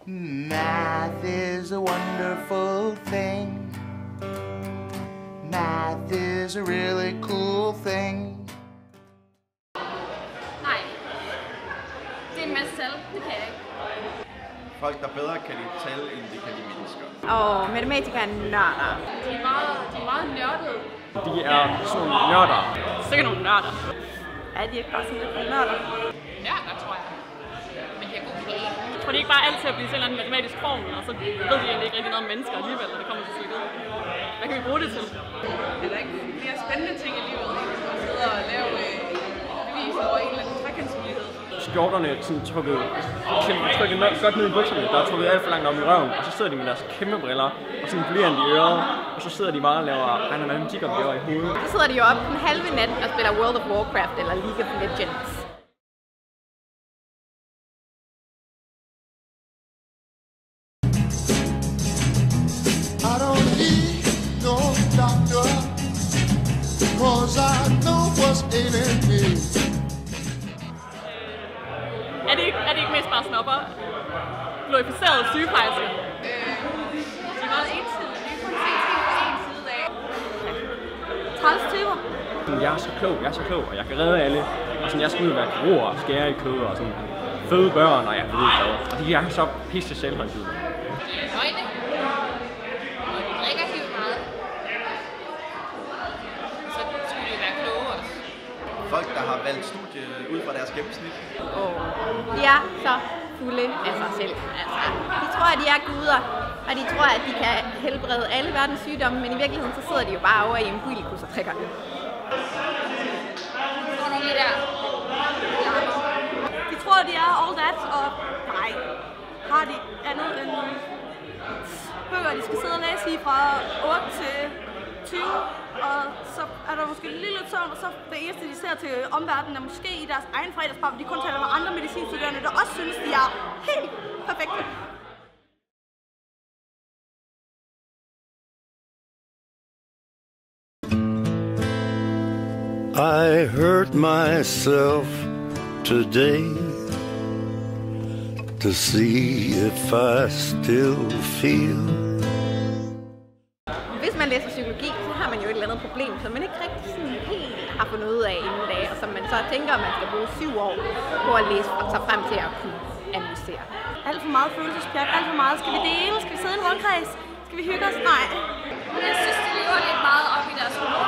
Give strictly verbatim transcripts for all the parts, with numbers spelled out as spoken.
Math is a wonderful thing. Math is a really cool thing. Nej. Det er en masse tal. Det kan jeg ikke. Folk, der bedre kan lide tal, end de kan lide mennesker. Og matematikere er nørder. De er meget, de er meget nørdede. De er sådan nogle nørder. Sikkert nogle nørder. Er de ikke bare sådan lidt nørder? Ja, der tror jeg. Men de er gode kage. Jeg tror, de ikke bare altid at blive til en eller anden matematisk formel, og så ved de egentlig ikke rigtig noget om mennesker alligevel, når det kommer til stykket. Hvad kan vi bruge det til? Er der ikke flere spændende ting i livet, end at sidde og lave øh, bevis over en eller anden trekantsmulighed? Skjorterne er sådan trukket, trykket godt ned i bukserne, der er trukket alt for langt om i røven, og så sidder de med deres kæmpe briller og sådan en blyant i øret, og så sidder de bare og laver regner matematikopgaver i hovedet. Så sidder de jo op den halve nat og spiller World of Warcraft eller League of Legends. I don't need no doctor, 'cause I know what's ailing me. Er det ikke, er det ikke mest bare snopper? Glorificerede sygeplejersker? Øh, de er meget ensidige. Vi kan kun se ting på en side af. træls typer. Jeg er så klog, jeg er så klog, og jeg kan redde alle. Og sådan, jeg skal ud og være kirurg og skære i kød og sådan føde børn, og jeg ved ikke hvad. Og de er så pisse selvhåndgivende. De er højne. Og de drikker helt meget. Så skulle de være kloge også. Folk, der har valgt studie ud fra deres gennemsnit. Og de er så fulde af sig selv. Altså, de tror, at de er guder, og de tror, at de kan helbrede alle verdens sygdomme, men i virkeligheden så sidder de jo bare over i en bulkus og drikker det. Så er det der. De tror, de er all that, og nej, har de andet end bøger, de skal sidde og læse i fra otte til tyve, og så er der måske lidt lidt søvn, og så det eneste, de ser til omverdenen, er måske i deres egen fredagspap, de kun taler med andre medicinstuderende, der også synes, de er helt perfekte. I hurt myself today to see if I still feel. Hvis man læser psykologi, så har man jo et eller andet problem, som man ikke rigtig sådan helt har fundet ud af inden da, og som man så tænker, at man skal bruge syv år på at læse og tage frem til at kunne analysere. Alt for meget følelsespjat, alt for meget. Skal vi dele? Skal vi sidde i en rundkreds? Skal vi hygge os? Nej. Jeg synes, de lever lidt meget op i deres humor.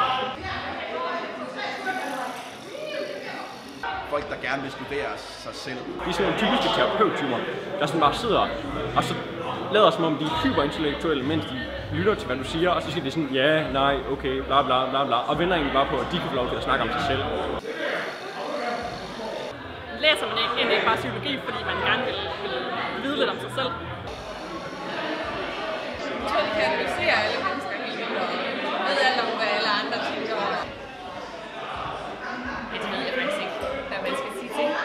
Folk, der gerne vil studere sig selv. De er sådan nogle typiske terapeuttyper, der sådan bare sidder og så lader som om de er hyperintellektuelle, mens de lytter til, hvad du siger, og så siger de sådan, ja, nej, okay, bla bla bla bla, og vender egentlig bare på, at de kan få lov til at snakke om sig selv. Læser man ikke, egentlig ikke bare psykologi, fordi man gerne vil, vil vide lidt om sig selv? Jeg tror, de kan analysere alle mennesker helt vildt, og ved alt om, hvad alle andre tænker om. Det ved jeg faktisk ikke, hvad man skal sige til.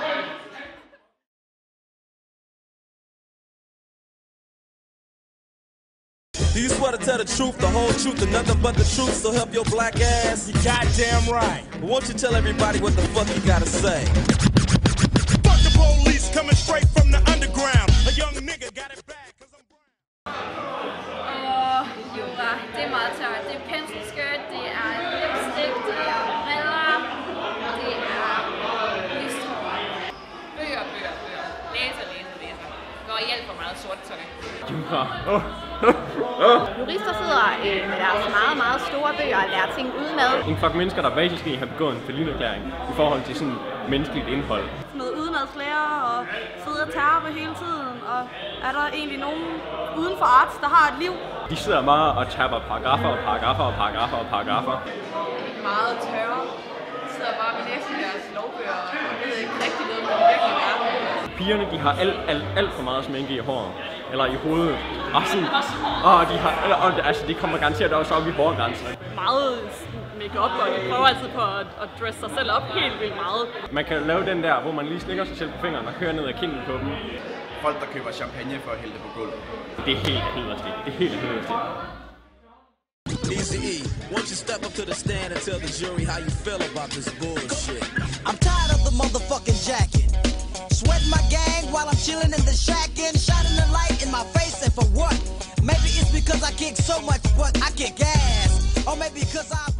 Do you swear to tell the truth, the whole truth, and nothing but the truth, so help your black ass? You goddamn right. Won't you tell everybody what the fuck you gotta say? Fuck the police coming straight from the underground. A young nigga got it bad cause I'm brown. Åh, yoga. Det er meget tørt. Det er penselskirt, det er lipstick, det er briller, det er lystrøjer. Bøger, bøger, bøger. Læser, læser, læser. Går i alt for meget sort tøj. Yoga. Oh. Jurister sidder øh, med deres meget, meget store bøger og lærer ting udenad. En flok mennesker, der basisk har begået en falliterklæring i forhold til sådan menneskeligt indhold. Noget udenadslærer og sidde og terpe hele tiden, og er der egentlig nogen uden for arts, der har et liv? De sidder meget og tapper paragrafer og paragrafer og paragrafer og paragrafer. Meget tørre. De sidder bare med næsten deres lovbøger, og ved ikke rigtig noget, hvad det virkelig er. Pigerne, de har alt, alt, alt for meget sminke i håret. Eller i hovedet. Og sådan, og de har, og, altså, de kommer garanteret også op i hårgrænsen. Meget make-up, og de prøver altid på at, at dresse sig selv op helt vildt meget. Man kan lave den der, hvor man lige slikker sig selv på fingeren og kører ned ad kinden på dem. Folk, der køber champagne for at hælde det på gulvet. Det er helt hederstigt. Det er helt hederstigt. Easy E, won't you step up to the stand and tell the jury how you feel about this bullshit? I'm tired of the motherfucking jacket. Sweat my gang while I'm chilling in the shack and shining the light in kick ass. Or maybe cause I